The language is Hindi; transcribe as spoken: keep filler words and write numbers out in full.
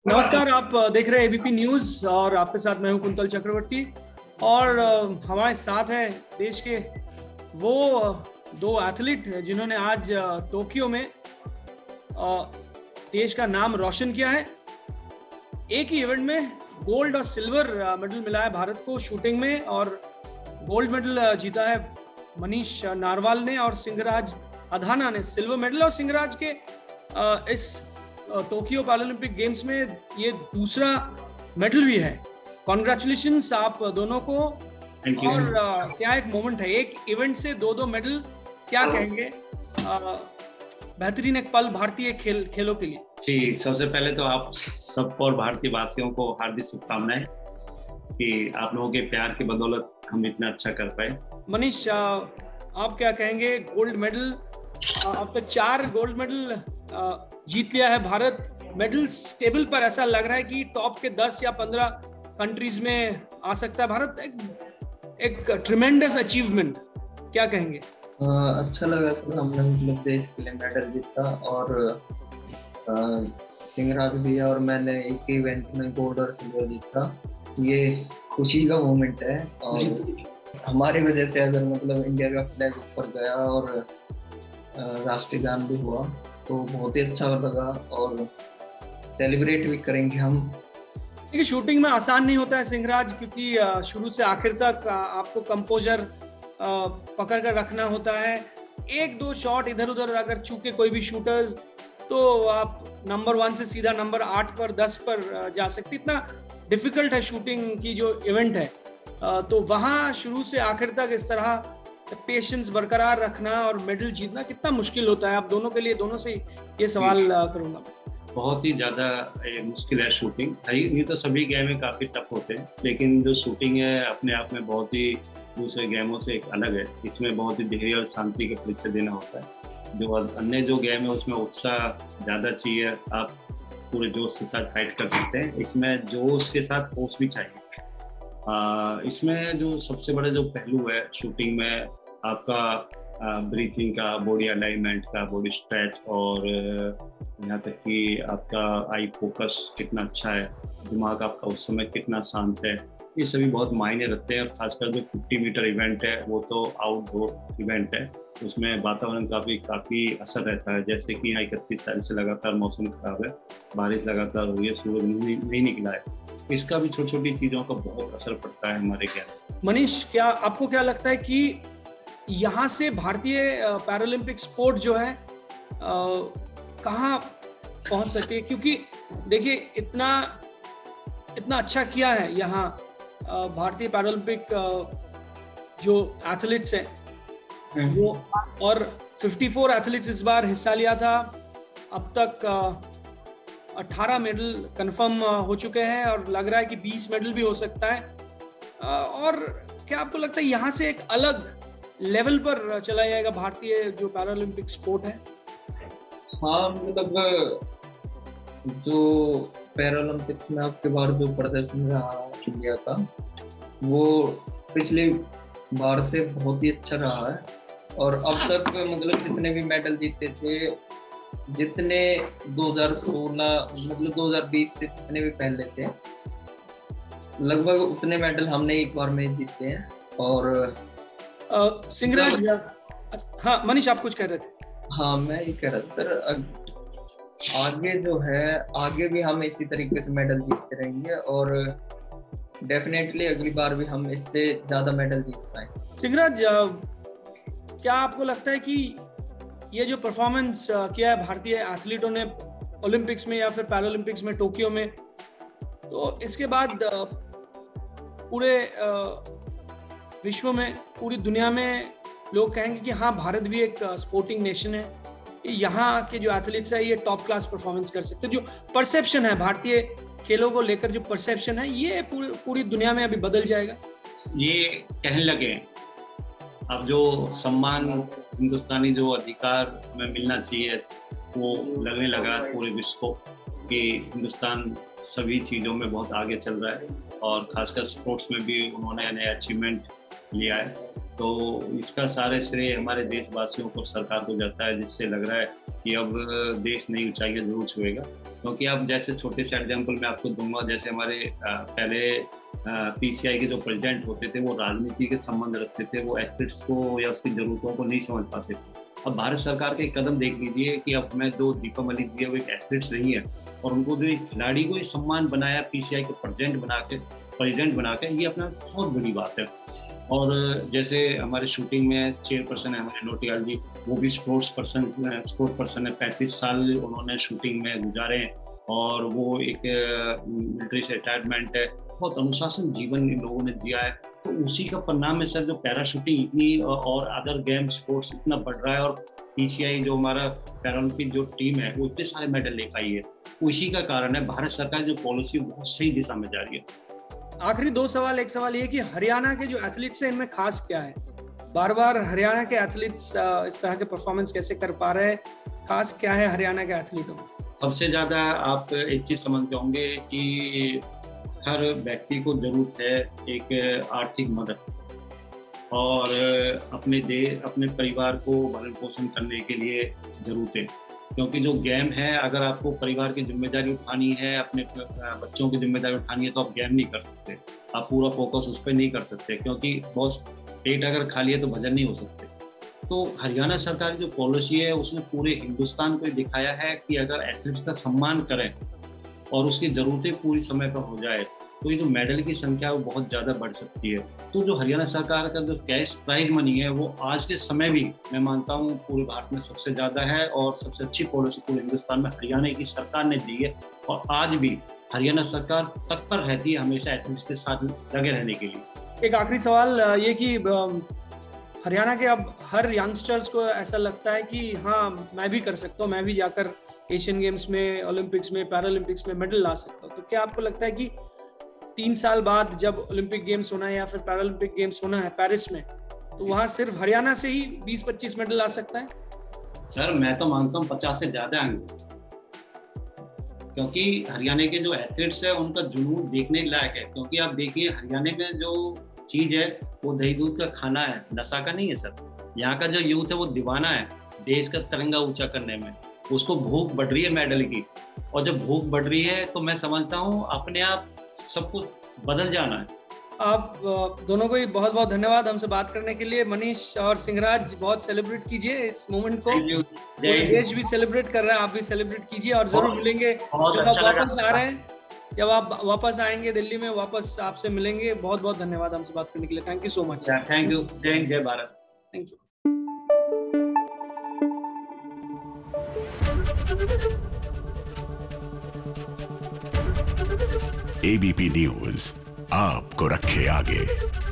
नमस्कार, आप देख रहे हैं एबीपी न्यूज और आपके साथ मैं हूं कुंतल चक्रवर्ती। और हमारे साथ है देश के वो दो एथलीट जिन्होंने आज टोक्यो में देश का नाम रोशन किया है। एक ही इवेंट में गोल्ड और सिल्वर मेडल मिला है भारत को शूटिंग में, और गोल्ड मेडल जीता है मनीष नारवाल ने और सिंगराज अधाना ने सिल्वर मेडल। और सिंगराज के इस टोक्यो पैरालंपिक गेम्स में ये दूसरा मेडल भी है। कॉन्ग्रेचुलेशंस आप दोनों को। और आ, क्या एक मोमेंट है, एक इवेंट से दो दो मेडल, क्या कहेंगे? बेहतरीन एक पल भारतीय खेल खेलों के लिए। जी, सबसे पहले तो आप सबको और भारतीय वासियों को हार्दिक शुभकामनाएं कि आप लोगों के प्यार की बदौलत हम इतना अच्छा कर पाए। मनीष, आप क्या कहेंगे? गोल्ड मेडल, अब तक चार गोल्ड मेडल जीत लिया है भारत। मेडल टेबल पर ऐसा लग रहा है कि टॉप के दस या पंद्रह कंट्रीज में आ सकता है भारत। एक, एक ट्रिमेंडस अचीवमेंट, क्या कहेंगे? आ, अच्छा लगा सर, हमने मतलब देश के लिए मेडल जीता। और सिंगराज भैया और मैंने एक इवेंट में गोल्ड और सिल्वर जीता। ये खुशी का मोमेंट है और हमारी वजह से अगर मतलब इंडिया का फ्लैग ऊपर गया और राष्ट्रीय गान भी हुआ तो बहुत ही अच्छा लगा और सेलिब्रेट भी करेंगे हम। देखिए, शूटिंग में आसान नहीं होता है सिंगराज, क्योंकि शुरू से आखिर तक आपको कंपोजर पकड़ कर रखना होता है। एक दो शॉट इधर उधर अगर चूके कोई भी शूटर्स, तो आप नंबर वन से सीधा नंबर आठ पर दस पर जा सकते। इतना डिफिकल्ट है शूटिंग की जो इवेंट है। तो वहाँ शुरू से आखिर तक इस तरह पेशेंस बरकरार रखना और मेडल जीतना कितना मुश्किल होता है? आप दोनों के लिए, दोनों से ये सवाल करूंगा। बहुत ही ज़्यादा मुश्किल है शूटिंग। ये तो सभी गेम में काफ़ी टफ होते हैं, लेकिन जो शूटिंग है अपने आप में बहुत ही दूसरे गेमों से एक अलग है। इसमें बहुत ही धैर्य और शांति का परीक्षा देना होता है। जो अन्य जो गेम है उसमें उत्साह ज़्यादा चाहिए, आप पूरे जोश के साथ फाइट कर सकते हैं। इसमें जोश के साथ होश भी चाहिए। आ, इसमें जो सबसे बड़ा जो पहलू है शूटिंग में, आपका ब्रीथिंग का, बॉडी अलाइनमेंट का, बॉडी स्ट्रेच, और यहाँ तक कि आपका आई फोकस कितना अच्छा है, दिमाग आपका उस समय कितना शांत है, ये सभी बहुत मायने रखते हैं। खासकर जो पचास मीटर इवेंट है वो तो आउटडोर इवेंट है, उसमें वातावरण का भी काफ़ी असर रहता है। जैसे कि यहाँ इकतीस तारीख से लगातार मौसम खराब है, बारिश लगातार हो रही है, सूरज नहीं, नहीं निकला है। इसका भी छोटी छोटी चीज़ों का बहुत असर पड़ता है हमारे ज्ञान। मनीष, क्या आपको क्या लगता है कि यहाँ से भारतीय पैरालंपिक स्पोर्ट जो है कहाँ पहुँच सकती है? क्योंकि देखिए, इतना इतना अच्छा किया है यहाँ भारतीय पैरालंपिक जो एथलीट्स हैं वो, और चौवन एथलीट्स इस बार हिस्सा लिया था। अब तक अठारह मेडल कंफर्म हो चुके हैं और लग रहा है कि बीस मेडल भी हो सकता है। और क्या आपको लगता है यहाँ से एक अलग लेवल पर चला जाएगा भारतीय जो पैरालंपिक स्पोर्ट है? हाँ, मतलब जो पैरालंपिक्स में आपके बार जो प्रदर्शन रहा इंडिया का, वो पिछले बार से बहुत ही अच्छा रहा है। और अब तक मतलब जितने भी मेडल जीते थे, जितने दो हज़ार सोलह मतलब दो हज़ार बीस से जितने भी पहले थे, लगभग उतने मेडल हमने एक बार में जीते हैं। और सिंगराज, हाँ मनीष, आप कुछ कह रहे थे? हाँ, मैं ये कह रहा था सर, आगे जो है आगे भी हम इसी तरीके से मेडल जीतते रहेंगे और डेफिनेटली अगली बार भी हम इससे ज्यादा मेडल जीत पाए। सिंगराज, क्या आपको लगता है कि ये जो परफॉर्मेंस किया है भारतीय एथलीटों ने ओलंपिक्स में या फिर पैरालंपिक्स में टोक्यो में, तो इसके बाद पूरे विश्व में, पूरी दुनिया में लोग कहेंगे कि हाँ, भारत भी एक स्पोर्टिंग नेशन है, यहाँ के जो एथलीट्स है ये टॉप क्लास परफॉर्मेंस कर सकते हैं। जो परसेप्शन है भारतीय खेलों को लेकर, जो परसेप्शन है, ये पूरी पूरी दुनिया में अभी बदल जाएगा। ये कहने लगे अब जो सम्मान हिंदुस्तानी जो अधिकार हमें मिलना चाहिए वो लगने लगा पूरे विश्व को कि हिंदुस्तान सभी चीज़ों में बहुत आगे चल रहा है और खासकर स्पोर्ट्स में भी उन्होंने नया अचीवमेंट लिया है। तो इसका सारे श्रेय हमारे देशवासियों को, सरकार को जाता है, जिससे लग रहा है कि अब देश नई ऊंचाइयां जरूर छुएगा। क्योंकि अब जैसे छोटे से एग्जाम्पल मैं आपको दूंगा, जैसे हमारे पहले पीसीआई के जो प्रेसिडेंट होते थे वो राजनीति के संबंध रखते थे, वो एथलीट्स को या उसकी जरूरतों को नहीं समझ पाते थे। अब भारत सरकार के कदम देख लीजिए कि अब हमें जो दीपा मलिक जी है वो एक एथलीट्स रही है और उनको जो एक खिलाड़ी को ही सम्मान बनाया पीसीआई के प्रेसिडेंट बना के प्रेसिडेंट बना के, ये अपना बहुत बड़ी बात है। और जैसे हमारे शूटिंग में चेयरपर्सन है हमारे नोटियाल जी, वो भी स्पोर्ट्स पर्सन स्पोर्ट्स पर्सन है, पैंतीस साल उन्होंने शूटिंग में गुजारे हैं और वो एक मिलिट्री से रिटायरमेंट है, बहुत अनुशासन जीवन इन लोगों ने दिया है। तो उसी का परिणाम है सर, जो पैरा शूटिंग इतनी और अदर गेम स्पोर्ट्स इतना बढ़ रहा है और पीसीआई जो हमारा पैरालंपिक जो टीम है वो इतने सारे मेडल ले पाई है, उसी का कारण है भारत सरकार जो पॉलिसी बहुत सही दिशा में जा रही है। आखिरी दो सवाल, एक सवाल ये कि हरियाणा के जो एथलीट्स हैं इनमें खास क्या है? बार बार हरियाणा के एथलीट्स इस तरह के परफॉर्मेंस कैसे कर पा रहे हैं? खास क्या है हरियाणा के एथलीटों में? सबसे ज्यादा आप एक चीज समझते होंगे कि हर व्यक्ति को जरूरत है एक आर्थिक मदद और अपने देश अपने परिवार को भरण पोषण करने के लिए जरूरत है। क्योंकि जो गेम है, अगर आपको परिवार की जिम्मेदारी उठानी है, अपने बच्चों की जिम्मेदारी उठानी है, तो आप गेम नहीं कर सकते, आप पूरा फोकस उस पर नहीं कर सकते, क्योंकि बॉस पेट अगर खाली है तो भजन नहीं हो सकते। तो हरियाणा सरकार की जो पॉलिसी है उसने पूरे हिंदुस्तान को दिखाया है कि अगर एथलीट्स का सम्मान करें और उसकी ज़रूरतें पूरी समय पर हो जाए तो ये जो मेडल की संख्या वो बहुत ज़्यादा बढ़ सकती है। तो जो हरियाणा सरकार का जो कैश प्राइज मनी है वो आज के समय भी मैं मानता हूँ पूरे भारत में सबसे ज़्यादा है और सबसे अच्छी पॉलिसी पूरे हिंदुस्तान में हरियाणा की सरकार ने दी है और आज भी हरियाणा सरकार तत्पर रहती है हमेशा एथलीट्स के साथ लगे रहने के लिए। एक आखिरी सवाल ये कि हरियाणा के अब हर यंगस्टर्स को ऐसा लगता है कि हाँ मैं भी कर सकता हूँ, मैं भी जाकर एशियन गेम्स में, ओलंपिक्स में, पैरालंपिक्स में मेडल ला सकता हूँ। तो क्या आपको लगता है कि तीन साल बाद जब ओलंपिक गेम्स होना है या फिर पैरालंपिक गेम्स होना है पेरिस में, तो वहाँ सिर्फ हरियाणा से ही बीस पच्चीस मेडल ला सकता है? सर मैं तो मानता हूँ पचास से ज्यादा आएंगे, क्योंकि हरियाणा के जो एथलीट्स है उनका जुनून देखने लायक है। क्योंकि आप देखिए हरियाणा में जो चीज है वो दही दूध का खाना है, नशा का नहीं है सर। यहाँ का जो यूथ है वो दीवाना है देश का तिरंगा ऊंचा करने में, उसको भूख बढ़ रही है मेडल की, और जब भूख बढ़ रही है तो मैं समझता हूँ अपने आप सब कुछ बदल जाना है। आप दोनों को ही बहुत बहुत धन्यवाद हमसे बात करने के लिए। मनीष और सिंहराज, बहुत सेलिब्रेट कीजिए इस मोमेंट को, देश भी सेलिब्रेट कर रहा है, आप भी सेलिब्रेट कीजिए और जरूर मिलेंगे जब आप वापस आ रहे हैं, जब आप वापस आएंगे दिल्ली में, वापस आपसे मिलेंगे। बहुत बहुत धन्यवाद हमसे बात करने के लिए। Thank you so much. Thank you. जय जय Bharat. Thank you. ABP news आपको रखे आगे।